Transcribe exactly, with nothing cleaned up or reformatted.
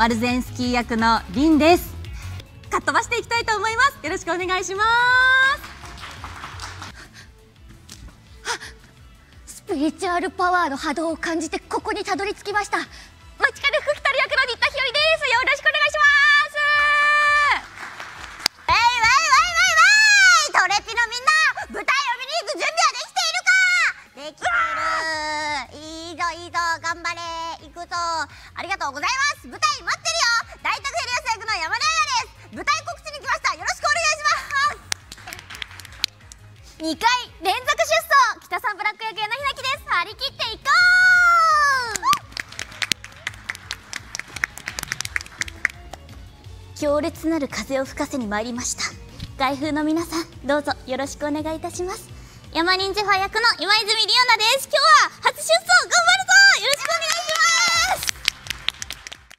マルゼンスキー役のリンです。かっ飛ばしていきたいと思います。よろしくお願いします。 スピリチュアルパワーの波動を感じてここにたどり着きました。マチカルフクタル役の新田ひよりです。よろしくお願いします。 わいわいわいわいわい、トレピのみんな、舞台を見に行く準備はできている。できてる。いいぞいいぞ、頑張れ、行くぞ。ありがとうございます。舞台待ってるよ。大宅ヘリアス役の山根彩です。舞台告知に来ました。よろしくお願いします。 にかい連続出走、北さんブラック役柳ひなきです。張り切っていこう。強烈なる風を吹かせに参りました。外風の皆さん、どうぞよろしくお願いいたします。山人ジェファー役の今泉理央奈です。今日は